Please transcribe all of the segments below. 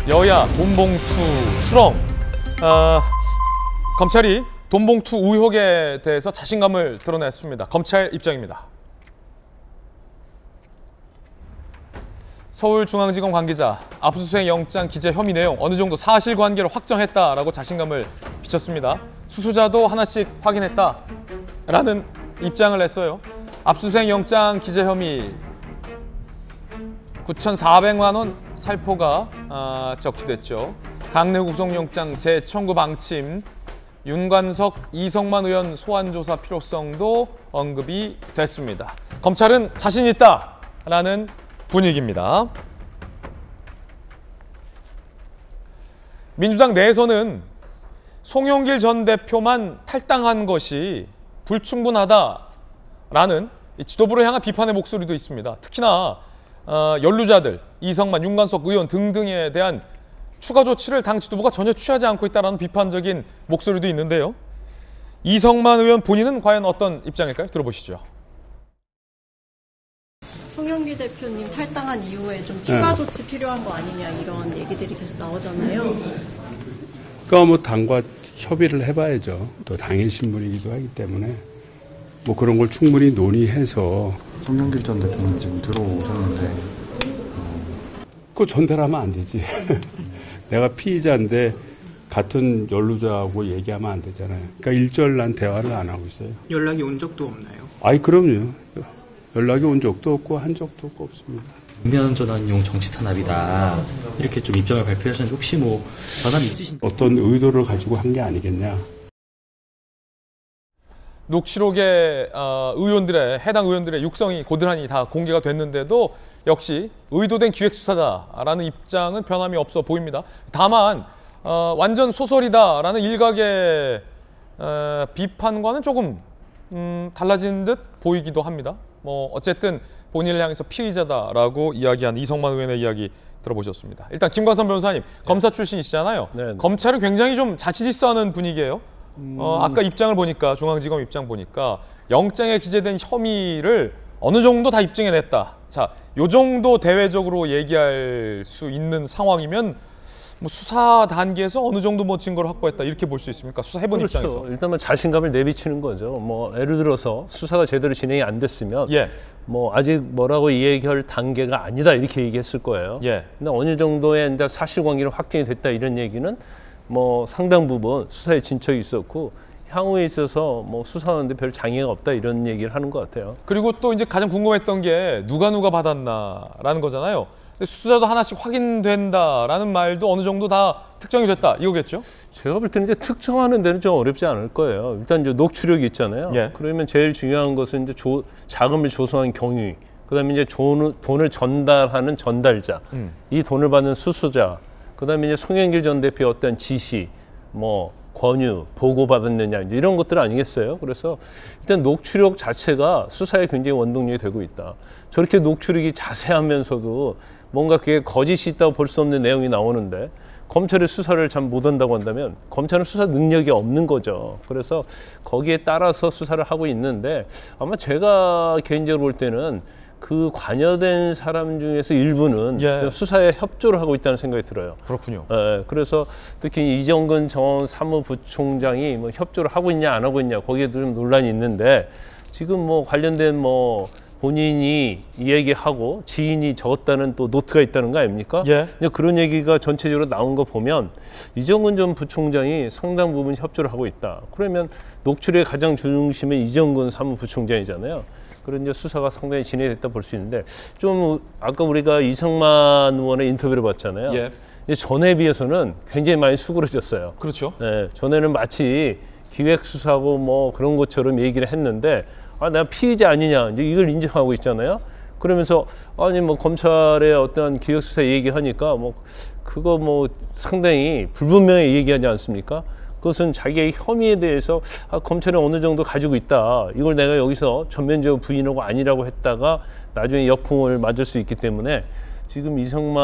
여야 돈봉투 수렁. 검찰이 돈봉투 의혹에 대해서 자신감을 드러냈습니다. 검찰 입장입니다. 서울중앙지검 관계자, 압수수색 영장 기재 혐의 내용 어느 정도 사실관계를 확정했다라고 자신감을 비쳤습니다. 수수자도 하나씩 확인했다라는 입장을 냈어요. 압수수색 영장 기재 혐의 9,400만 원 살포가 적시됐죠. 강내 구속영장 재청구 방침, 윤관석, 이성만 의원 소환 조사 필요성도 언급이 됐습니다. 검찰은 자신 있다라는 분위기입니다. 민주당 내에서는 송영길 전 대표만 탈당한 것이 불충분하다라는 지도부를 향한 비판의 목소리도 있습니다. 특히나 연루자들, 이성만, 윤관석 의원 등등에 대한 추가 조치를 당 지도부가 전혀 취하지 않고 있다는 비판적인 목소리도 있는데요. 이성만 의원 본인은 과연 어떤 입장일까요? 들어보시죠. 송영길 대표님 탈당한 이후에 좀 추가 조치 필요한 거 아니냐 이런 얘기들이 계속 나오잖아요. 그러니까 뭐 당과 협의를 해봐야죠. 또 당의 신분이기도 하기 때문에 뭐 그런 걸 충분히 논의해서. 송영길 전 대표는 지금 들어오셨는데 그거 전달하면 안 되지. 내가 피의자인데 같은 연루자하고 얘기하면 안 되잖아요. 그러니까 일절난 대화를 안 하고 있어요. 연락이 온 적도 없나요? 아이 그럼요. 연락이 온 적도 없고 한 적도 없고 없습니다. 국면 전환용 정치 탄압이다 이렇게 좀 입장을 발표하셨는데 혹시 뭐 전함이 있으신지. 어떤 의도를 가지고 한 게 아니겠냐. 녹취록에 의원들의 해당 의원들의 육성이 고스란히 다 공개가 됐는데도 역시 의도된 기획수사다라는 입장은 변함이 없어 보입니다. 다만 완전 소설이다라는 일각의 비판과는 조금 달라진 듯 보이기도 합니다. 뭐 어쨌든 본인을 향해서 피의자다라고 이야기한 이성만 의원의 이야기 들어보셨습니다. 일단 김관선 변호사님, 검사 출신이시잖아요. 네네. 검찰은 굉장히 좀 자신 있어하는 분위기예요. 아까 입장을 보니까 중앙지검 입장 보니까 영장에 기재된 혐의를 어느 정도 다 입증해냈다. 자, 요 정도 대외적으로 얘기할 수 있는 상황이면 뭐 수사 단계에서 어느 정도 뭐 증거를 확보했다 이렇게 볼 수 있습니까? 수사해본 그렇죠. 입장에서. 일단 뭐 자신감을 내비치는 거죠. 뭐 예를 들어서 수사가 제대로 진행이 안 됐으면 뭐 아직 뭐라고 얘기할 단계가 아니다 이렇게 얘기했을 거예요. 근데 어느 정도의 이제 사실관계로 확정이 됐다 이런 얘기는 뭐 상당 부분 수사에 진척이 있었고 향후에 있어서 뭐 수사하는데 별 장애가 없다 이런 얘기를 하는 것 같아요. 그리고 또 이제 가장 궁금했던 게 누가 받았나라는 거잖아요. 근데 수수자도 하나씩 확인된다라는 말도 어느 정도 다 특정이 됐다 이거겠죠? 제가 볼 때는 이제 특정하는 데는 좀 어렵지 않을 거예요. 일단 이제 녹취록이 있잖아요. 그러면 제일 중요한 것은 이제 자금을 조성한 경위, 그다음에 이제 돈을 전달하는 전달자, 이 돈을 받는 수수자, 그다음에 이제 송영길 전 대표의 어떤 지시, 뭐 권유, 보고받았느냐 이런 것들 아니겠어요? 그래서 일단 녹취록 자체가 수사에 굉장히 원동력이 되고 있다. 저렇게 녹취록이 자세하면서도 뭔가 그게 거짓이 있다고 볼 수 없는 내용이 나오는데 검찰이 수사를 잘 못한다고 한다면 검찰은 수사 능력이 없는 거죠. 그래서 거기에 따라서 수사를 하고 있는데 아마 제가 개인적으로 볼 때는 그 관여된 사람 중에서 일부는 수사에 협조를 하고 있다는 생각이 들어요. 그렇군요. 그래서 특히 이정근 전 사무부총장이 뭐 협조를 하고 있냐 안 하고 있냐 거기에도 좀 논란이 있는데 지금 뭐 관련된 뭐 본인이 얘기하고 지인이 적었다는 또 노트가 있다는 거 아닙니까? 그런 얘기가 전체적으로 나온 거 보면 이정근 전 부총장이 상당 부분 협조를 하고 있다. 그러면 녹취록의 가장 중심은 이정근 사무부총장이잖아요. 그런 이제 수사가 상당히 진행됐다 볼 수 있는데 좀 아까 우리가 이성만 의원의 인터뷰를 봤잖아요. 전에 비해서는 굉장히 많이 수그러졌어요. 그렇죠. 전에는 마치 기획 수사하고 뭐 그런 것처럼 얘기를 했는데 아, 내가 피의자 아니냐 이제 이걸 인정하고 있잖아요. 그러면서 아니 뭐 검찰의 어떤 기획 수사 얘기하니까 뭐 그거 뭐 상당히 불분명히 얘기하지 않습니까? 그것은 자기의 혐의에 대해서 검찰이 어느 정도 가지고 있다. 이걸 내가 여기서 전면적으로 부인하고 아니라고 했다가 나중에 역풍을 맞을 수 있기 때문에 지금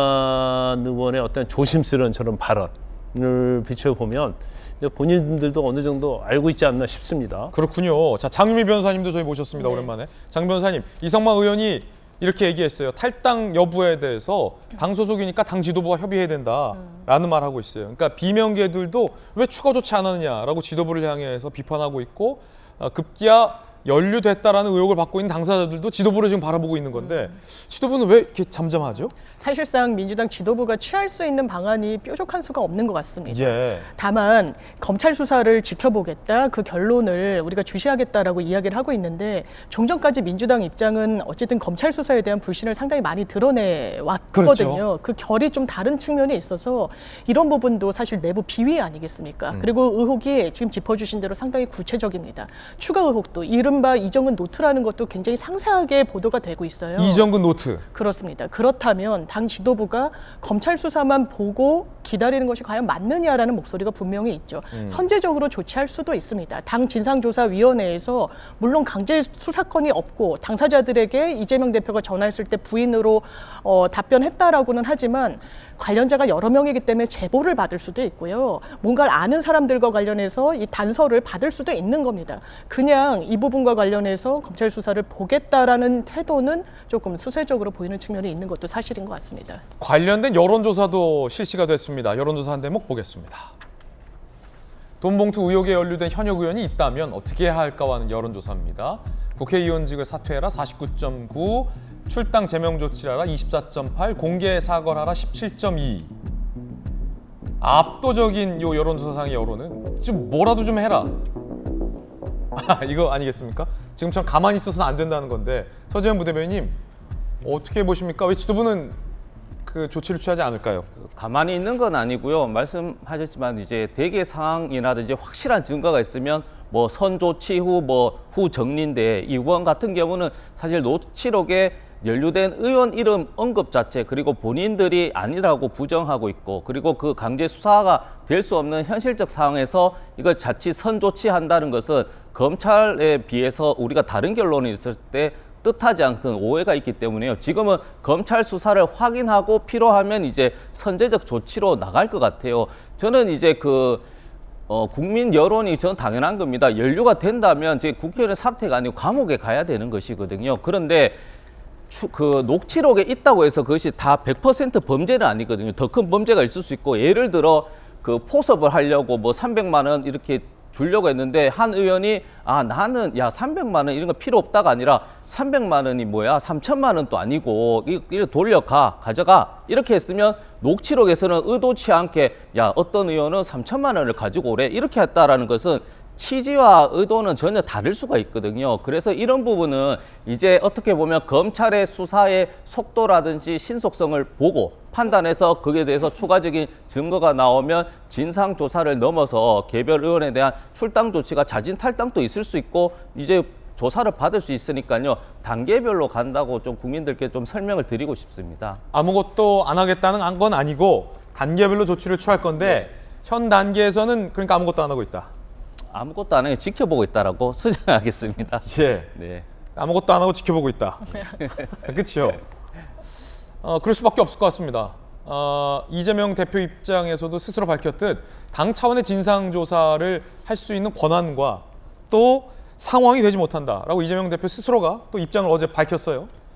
이성만 의원의 어떤 조심스러운 저런 발언을 비춰보면 본인들도 어느 정도 알고 있지 않나 싶습니다. 그렇군요. 자, 장유미 변호사님도 저희 모셨습니다. 오랜만에. 장 변호사님, 이성만 의원이 이렇게 얘기했어요. 탈당 여부에 대해서 당 소속이니까 당 지도부가 협의해야 된다라는 말을 하고 있어요. 그러니까 비명계들도 왜 추가 조치 안 하느냐라고 지도부를 향해서 비판하고 있고 급기야 연루됐다라는 의혹을 받고 있는 당사자들도 지도부를 지금 바라보고 있는 건데 지도부는 왜 이렇게 잠잠하죠? 사실상 민주당 지도부가 취할 수 있는 방안이 뾰족한 수가 없는 것 같습니다. 예. 다만 검찰 수사를 지켜보겠다, 그 결론을 우리가 주시하겠다라고 이야기를 하고 있는데 종전까지 민주당 입장은 어쨌든 검찰 수사에 대한 불신을 상당히 많이 드러내 왔거든요. 그렇죠. 그 결이 좀 다른 측면이 있어서 이런 부분도 사실 내부 비위 아니겠습니까? 그리고 의혹이 지금 짚어주신 대로 상당히 구체적입니다. 추가 의혹도 이른바 이정근 노트라는 것도 굉장히 상세하게 보도가 되고 있어요. 이정근 노트. 그렇습니다. 그렇다면 당 지도부가 검찰 수사만 보고 기다리는 것이 과연 맞느냐라는 목소리가 분명히 있죠. 선제적으로 조치할 수도 있습니다. 당 진상조사위원회에서 물론 강제 수사권이 없고 당사자들에게 이재명 대표가 전화했을 때 부인으로 답변했다라고는 하지만 관련자가 여러 명이기 때문에 제보를 받을 수도 있고요. 뭔가를 아는 사람들과 관련해서 이 단서를 받을 수도 있는 겁니다. 그냥 이 부분과 관련해서 검찰 수사를 보겠다라는 태도는 조금 수세적으로 보이는 측면이 있는 것도 사실인 것 같습니다. 관련된 여론조사도 실시가 됐습니다. 여론조사 한 대목 보겠습니다. 돈봉투 의혹에 연루된 현역 의원이 있다면 어떻게 해야 할까 하는 여론조사입니다. 국회의원직을 사퇴해라 49.9, 출당 제명 조치하라 24.8, 공개 사과하라 17.2. 압도적인 요 여론조사상의 여론은 좀 뭐라도 좀 해라. 이거 아니겠습니까? 지금처럼 가만히 있어서는 안 된다는 건데 서재현 부대변인님 어떻게 보십니까? 왜 지도부는 그 조치를 취하지 않을까요? 가만히 있는 건 아니고요. 말씀하셨지만 이제 대개 상황이라든지 확실한 증거가 있으면 뭐 선조치 후 정리인데 이 의원 같은 경우는 사실 녹취록에 연루된 의원 이름 언급 자체 그리고 본인들이 아니라고 부정하고 있고 그리고 그 강제 수사가 될 수 없는 현실적 상황에서 이걸 자칫 선조치한다는 것은 검찰에 비해서 우리가 다른 결론이 있을 때 뜻하지 않던 오해가 있기 때문에요. 지금은 검찰 수사를 확인하고 필요하면 이제 선제적 조치로 나갈 것 같아요. 저는 이제 국민 여론이 전 당연한 겁니다. 연루가 된다면 이제 국회의원 사퇴가 아니고 감옥에 가야 되는 것이거든요. 그런데 그 녹취록에 있다고 해서 그것이 다 100% 범죄는 아니거든요. 더 큰 범죄가 있을 수 있고 예를 들어 그 포섭을 하려고 뭐 300만 원 이렇게 주려고 했는데 한 의원이 나는 300만 원 이런 거 필요 없다가 아니라 300만 원이 뭐야 3천만 원도 아니고 이거 가져가 이렇게 했으면 녹취록에서는 의도치 않게 어떤 의원은 3천만 원을 가지고 오래 이렇게 했다라는 것은 취지와 의도는 전혀 다를 수가 있거든요. 그래서 이런 부분은 이제 어떻게 보면 검찰의 수사의 속도라든지 신속성을 보고 판단해서 거기에 대해서 추가적인 증거가 나오면 진상조사를 넘어서 개별 의원에 대한 출당 조치가 자진 탈당도 있을 수 있고 이제 조사를 받을 수 있으니까요. 단계별로 간다고 좀 국민들께 좀 설명을 드리고 싶습니다. 아무것도 안 하겠다는 건 아니고 단계별로 조치를 취할 건데 현 단계에서는 그러니까 아무것도 안 하고 있다. 아무것도 안 하고 지켜보고 있다라고 수정하겠습니다. 예. 네. 아무것도 안 하고 지켜보고 있다. 그렇죠. 그럴 수밖에 없을 것 같습니다. 이재명 대표 입장에서도 스스로 밝혔듯 당 차원의 진상조사를 할 수 있는 권한과 또 상황이 되지 못한다라고 이재명 대표 스스로가 또 입장을 어제 밝혔어요.